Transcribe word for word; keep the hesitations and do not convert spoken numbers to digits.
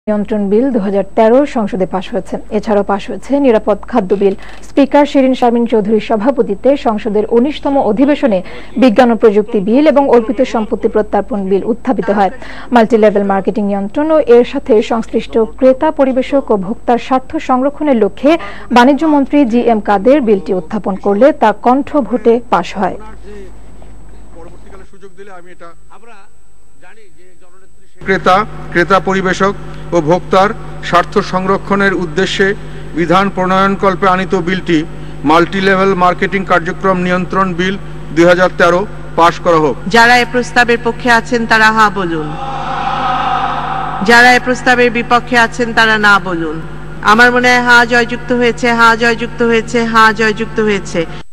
নিয়ন্ত্রণ বিল দুই হাজার তেরো সংসদে পাশ হয়েছে। এছাড়াও পাশ হয়েছে নিরাপদ খাদ্য বিল। স্পিকার শিরিন শারমিন চৌধুরীর সভাপতিত্বে সংসদের উনিশতম অধিবেশনে বিজ্ঞান ও প্রযুক্তি বিল এবং অর্পিত সম্পত্তি প্রত্যার্পণ বিল উত্থাপিত হয়। মাল্টি লেভেল মার্কেটিং নিয়ন্ত্রণ ও এর সাথে সংশ্লিষ্ট ক্রেতা, পরিবেশক ও ভোক্তার স্বার্থ সংরক্ষণের লক্ষ্যে বাণিজ্য মন্ত্রী জি এম কাদের বিলটি উত্থাপন করলে তা কণ্ঠ ভোটে পাশ হয়। ক্রেতা ক্রেতা পরিবেশক ও ভোক্তার স্বার্থ সংরক্ষণের উদ্দেশ্যে বিধান প্রণয়নকল্পে আনিত বিলটি মাল্টি লেভেল মার্কেটিং কার্যক্রম নিয়ন্ত্রণ বিল দুই হাজার তেরো পাশ করা হোক। যারা এই প্রস্তাবের পক্ষে আছেন তারা হা বলুন, যারা এই প্রস্তাবের বিপক্ষে আছেন তারা না বলুন। আমার মনে হয় হা জয়যুক্ত হয়েছে, হা জয়যুক্ত হয়েছে, হা জয়যুক্ত হয়েছে।